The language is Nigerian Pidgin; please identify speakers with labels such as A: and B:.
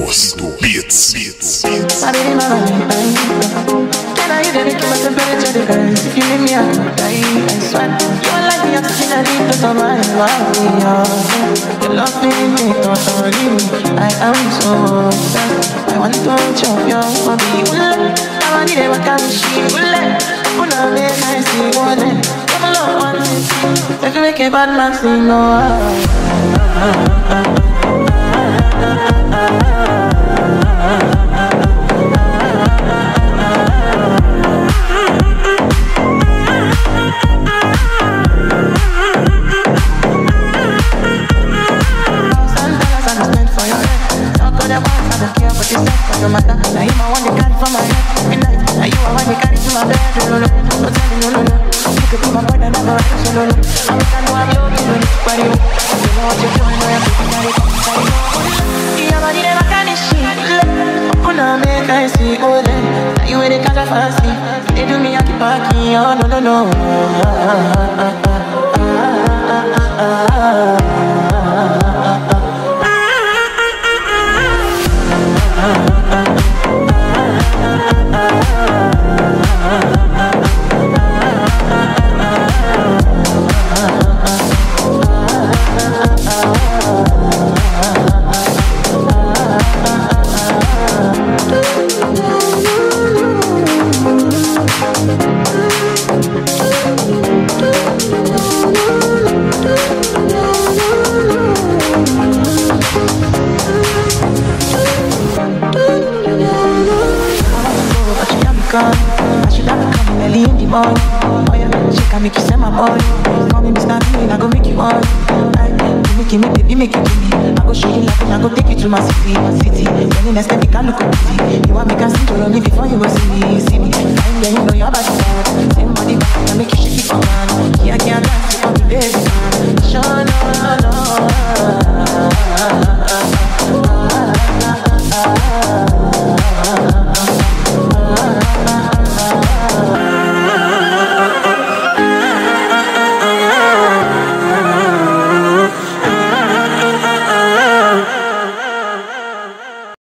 A: Doritos Beats.
B: My baby, my Valentine. Can I hear the my temperature declines? If you leave me, I will die. I swear. You are like the oxygen I need to survive. Your love me, don't leave me. I am so obsessed. I want to chop your body. I need a machine. Una make I see one. Come along, one thing. If you make a bad man sing, no. No matter, now you my one that carry from my head every night. Now you are one that carry to my bed. No, no, no, no, no, no. You could be my partner, never right, so no, no. I'm looking at but you know what you're doing, where I'm yeah, but you never can see. Gonna make I see, oh, then. Now you ain't the kind of fancy. They do me, I keep parking, oh, no, no, no. I should have come early in the morning. Oh yeah, she can make you send my body. Call me Mr. Bean, I go make you on. Give me, baby, make it to me. I go show you love and I go take you to my city. When the next time you can look at me, you want me to sing to me before you go see me. Fine, yeah, you know you're bad. Same body, I make you shake it.